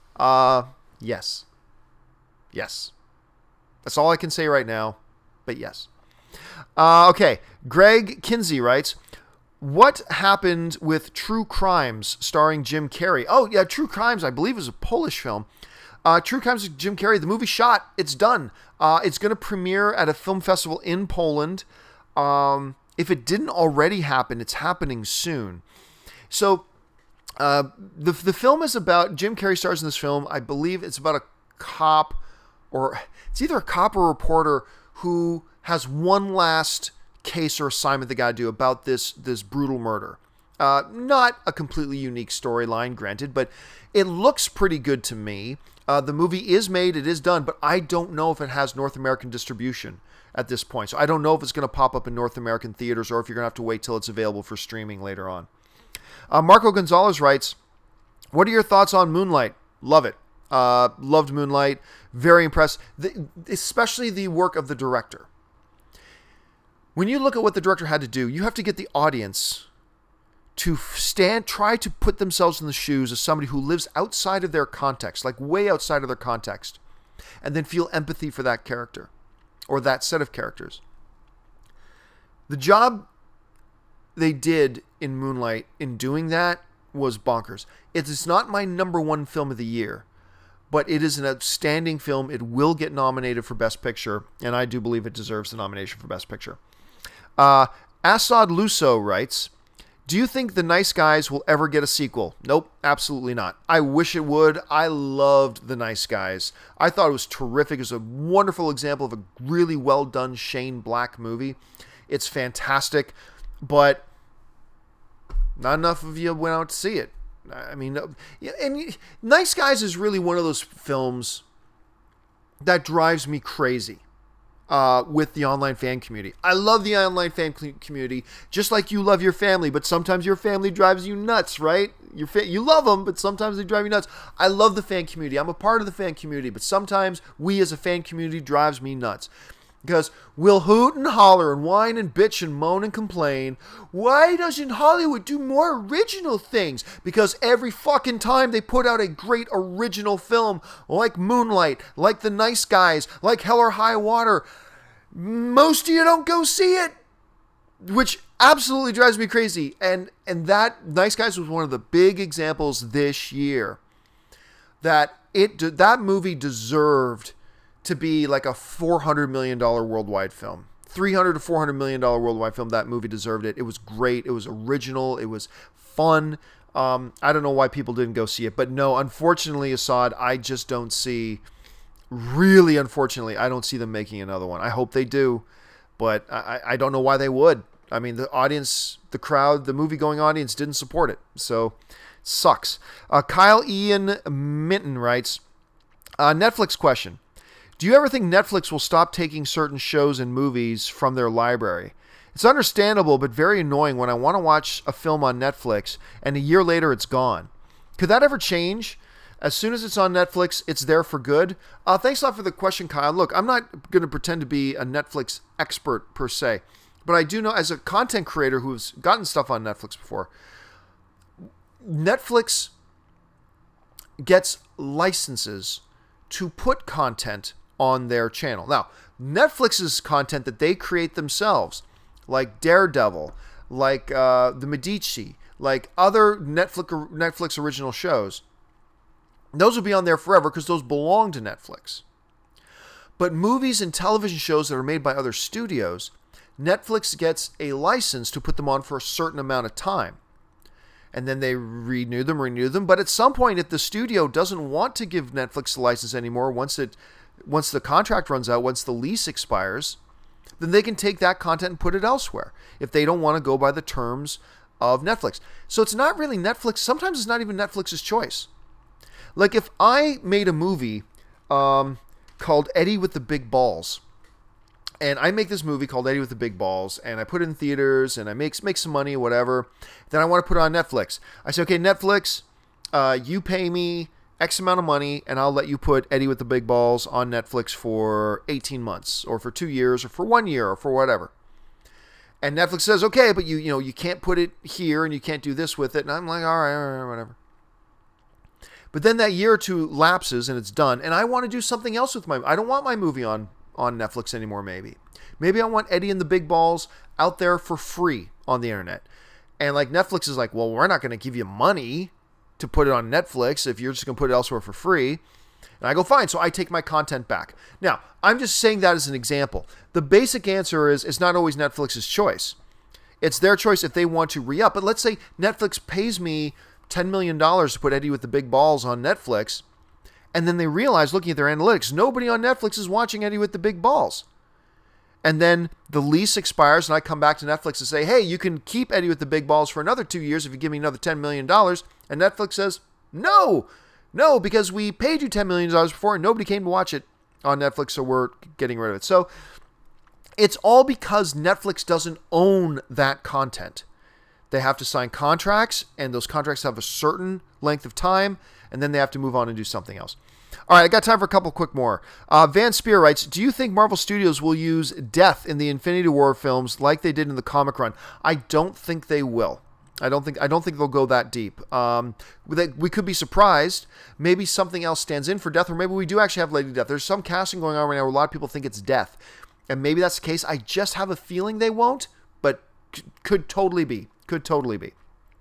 Speaker 1: yes. Yes. That's all I can say right now, but yes. Okay. Greg Kinsey writes, what happened with True Crimes starring Jim Carrey? Oh, yeah, True Crimes, I believe, is a Polish film. True Crimes with Jim Carrey, the movie shot, it's done. It's going to premiere at a film festival in Poland. If it didn't already happen, it's happening soon. So, the film is about, Jim Carrey stars in this film, I believe it's about a cop, or it's either a cop or a reporter who has one last case or assignment they got to do about this brutal murder. Not a completely unique storyline, granted, but it looks pretty good to me. The movie is made, it is done, but I don't know if it has North American distribution at this point. So I don't know if it's going to pop up in North American theaters or if you're going to have to wait till it's available for streaming later on. Marco Gonzalez writes, what are your thoughts on Moonlight? Love it. Loved Moonlight. Very impressed. Especially the work of the director. When you look at what the director had to do, you have to get the audience to try to put themselves in the shoes of somebody who lives outside of their context, like way outside of their context, and then feel empathy for that character or that set of characters. The job they did in Moonlight in doing that was bonkers. It's not my number 1 film of the year, but it is an outstanding film. It will get nominated for Best Picture, and I do believe it deserves the nomination for Best Picture. Assad Luso writes, do you think The Nice Guys will ever get a sequel? Nope, absolutely not. I wish it would. I loved The Nice Guys. I thought it was terrific. It was a wonderful example of a really well done Shane Black movie. It's fantastic, but not enough of you went out to see it. I mean, and Nice Guys is really one of those films that drives me crazy. With the online fan community. I love the online fan community, just like you love your family, but sometimes your family drives you nuts, right? You love them, but sometimes they drive you nuts. I love the fan community. I'm a part of the fan community, but sometimes we as a fan community drives me nuts. Because we'll hoot and holler and whine and bitch and moan and complain. Why doesn't Hollywood do more original things? Because every fucking time they put out a great original film, like Moonlight, like The Nice Guys, like Hell or High Water, most of you don't go see it. Which absolutely drives me crazy. And that Nice Guys was one of the big examples this year that that movie deserved to be like a $400 million worldwide film. $300 to $400 million worldwide film. That movie deserved it. It was great. It was original. It was fun. I don't know why people didn't go see it. But no, unfortunately, Assad, I just don't see Really, unfortunately, I don't see them making another one. I hope they do, but I don't know why they would. I mean, the audience, the crowd, the movie-going audience didn't support it, so it sucks. Kyle Ian Minton writes, Netflix question. Do you ever think Netflix will stop taking certain shows and movies from their library? It's understandable, but very annoying when I want to watch a film on Netflix and a year later it's gone. Could that ever change? As soon as it's on Netflix, it's there for good? Thanks a lot for the question, Kyle. Look, I'm not going to pretend to be a Netflix expert per se, but I do know as a content creator who's gotten stuff on Netflix before, Netflix gets licenses to put content on their channel. Now, Netflix's content that they create themselves, like Daredevil, like The Medici, like other Netflix original shows, those will be on there forever because those belong to Netflix. But movies and television shows that are made by other studios, Netflix gets a license to put them on for a certain amount of time. And then they renew them. But at some point, if the studio doesn't want to give Netflix the license anymore, once the contract runs out, once the lease expires, then they can take that content and put it elsewhere if they don't want to go by the terms of Netflix. So it's not really Netflix. Sometimes it's not even Netflix's choice. Like if I made a movie called Eddie with the Big Balls, and I make this movie called Eddie with the Big Balls, and I put it in theaters, and I make some money, whatever, then I want to put it on Netflix. I say, okay, Netflix, you pay me X amount of money, and I'll let you put Eddie with the Big Balls on Netflix for 18 months, or for 2 years, or for 1 year, or for whatever. And Netflix says, okay, but you can't put it here, and you can't do this with it. And I'm like, all right, whatever. But then that year or two lapses and it's done, and I want to do something else with I don't want my movie on Netflix anymore, maybe. Maybe I want Eddie and the Big Balls out there for free on the internet. And like Netflix is like, well, we're not going to give you money to put it on Netflix if you're just going to put it elsewhere for free. And I go, fine, so I take my content back. Now, I'm just saying that as an example. The basic answer is it's not always Netflix's choice. It's their choice if they want to re-up. But let's say Netflix pays me $10 million to put Eddie with the Big Balls on Netflix, and then they realize, looking at their analytics, nobody on Netflix is watching Eddie with the Big Balls. And then the lease expires, and I come back to Netflix and say, hey, you can keep Eddie with the Big Balls for another 2 years if you give me another $10 million. And Netflix says, no, because we paid you $10 million before, and nobody came to watch it on Netflix, so we're getting rid of it. So it's all because Netflix doesn't own that content. They have to sign contracts, and those contracts have a certain length of time, and then they have to move on and do something else. All right, I got time for a couple quick more. Van Spear writes, do you think Marvel Studios will use death in the Infinity War films like they did in the comic run? I don't think they will. I don't think they'll go that deep. We could be surprised. Maybe something else stands in for Death, or maybe we do actually have Lady Death. There's some casting going on right now where a lot of people think it's Death, and maybe that's the case. I just have a feeling they won't, but could totally be. Could totally be.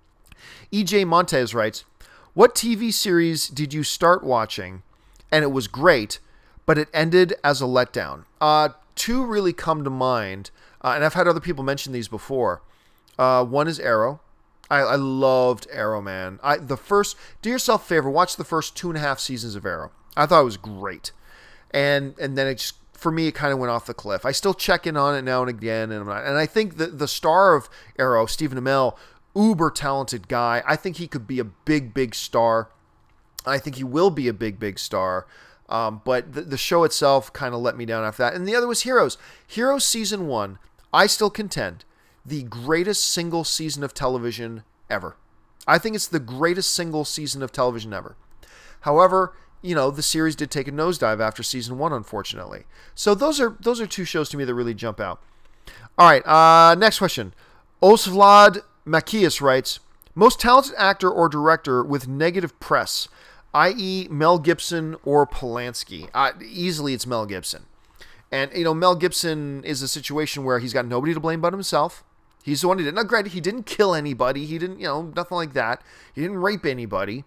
Speaker 1: EJ Montez writes, what TV series did you start watching and it was great, but it ended as a letdown? Two really come to mind, and I've had other people mention these before. One is Arrow. I loved Arrow, man. Do yourself a favor, watch the first 2.5 seasons of Arrow. I thought it was great. And then it just, for me, it kind of went off the cliff. I still check in on it now and again, and I think the star of Arrow, Stephen Amell, uber talented guy. I think he could be a big star. I think he will be a big star. But the show itself kind of let me down after that. And the other was Heroes. Heroes Season 1, I still contend, the greatest single season of television ever. I think it's the greatest single season of television ever. However, the series did take a nosedive after Season 1, unfortunately. So those are two shows to me that really jump out. All right, next question. Osvlad Macias writes, most talented actor or director with negative press, i.e. Mel Gibson or Polanski. Easily it's Mel Gibson. And, Mel Gibson is a situation where he's got nobody to blame but himself. He's the one who did. Now, granted, he didn't kill anybody. He didn't, nothing like that. He didn't rape anybody.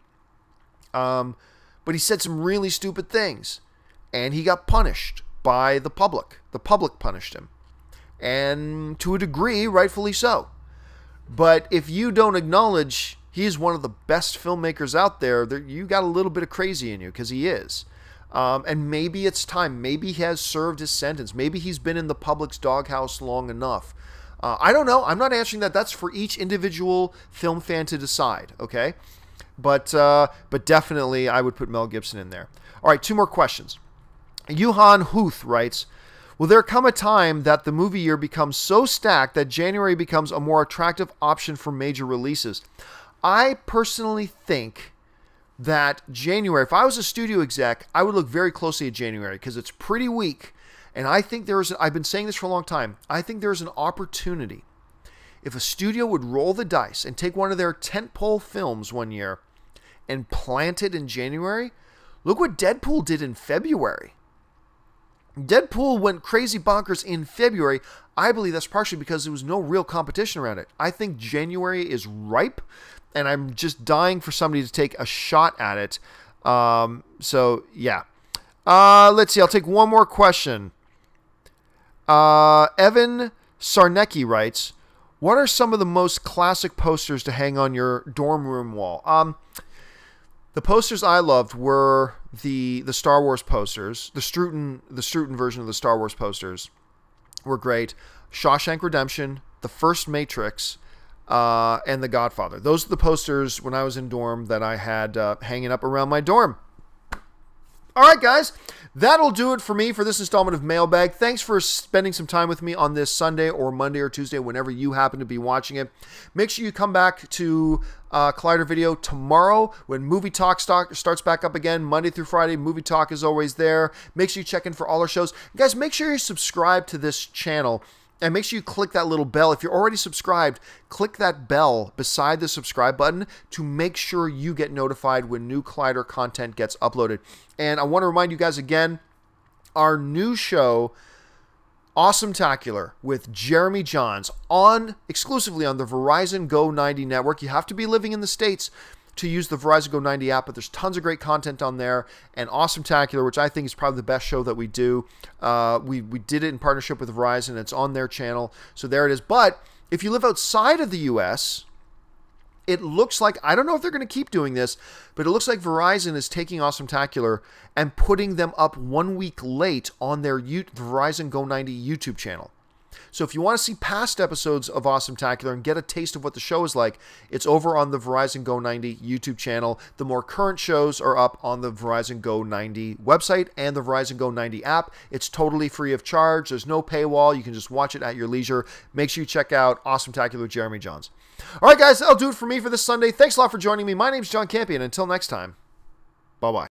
Speaker 1: But he said some really stupid things. And he got punished by the public. The public punished him. And to a degree, rightfully so. But if you don't acknowledge he's one of the best filmmakers out there, you got a little bit of crazy in you, because he is. And maybe it's time. Maybe he has served his sentence. Maybe he's been in the public's doghouse long enough. I don't know. I'm not answering that. That's for each individual film fan to decide, okay? But definitely I would put Mel Gibson in there. All right, 2 more questions. Yuhan Huth writes, will there come a time that the movie year becomes so stacked that January becomes a more attractive option for major releases? I personally think that January, if I was a studio exec, I would look very closely at January because it's pretty weak. And I think I've been saying this for a long time, I think there's an opportunity. If a studio would roll the dice and take one of their tentpole films one year and plant it in January, look what Deadpool did in February. Deadpool went crazy bonkers in February. I believe that's partially because there was no real competition around it. I think January is ripe, and I'm just dying for somebody to take a shot at it. So, yeah. Let's see. I'll take one more question. Evan Sarnecki writes, what are some of the most classic posters to hang on your dorm room wall? The posters I loved were the Star Wars posters. The Struton version of the Star Wars posters were great. Shawshank Redemption, The First Matrix, and The Godfather. Those are the posters when I was in dorm that I had hanging up around my dorm. All right, guys. That'll do it for me for this installment of Mailbag. Thanks for spending some time with me on this Sunday or Monday or Tuesday, whenever you happen to be watching it. Make sure you come back to Collider Video tomorrow when Movie Talk starts back up again. Monday through Friday, Movie Talk is always there. Make sure you check in for all our shows. Guys, make sure you subscribe to this channel. And make sure you click that little bell. If you're already subscribed, click that bell beside the subscribe button to make sure you get notified when new Collider content gets uploaded. And I want to remind you guys again, our new show, Awesome-tacular, with Jeremy Johns, exclusively on the Verizon Go 90 network. You have to be living in the States to use the Verizon Go 90 app, but there's tons of great content on there. And Awesome-tacular, which I think is probably the best show that we do. We did it in partnership with Verizon. It's on their channel, so there it is. But if you live outside of the U.S., it looks like, I don't know if they're going to keep doing this, but it looks like Verizon is taking Awesome-tacular and putting them up 1 week late on their Verizon Go 90 YouTube channel. So if you want to see past episodes of Awesome-tacular and get a taste of what the show is like, it's over on the Verizon Go 90 YouTube channel. The more current shows are up on the Verizon Go 90 website and the Verizon Go 90 app. It's totally free of charge. There's no paywall. You can just watch it at your leisure. Make sure you check out Awesome-tacular with Jeremy Johns. All right, guys, that'll do it for me for this Sunday. Thanks a lot for joining me. My name's John Campion. Until next time, bye-bye.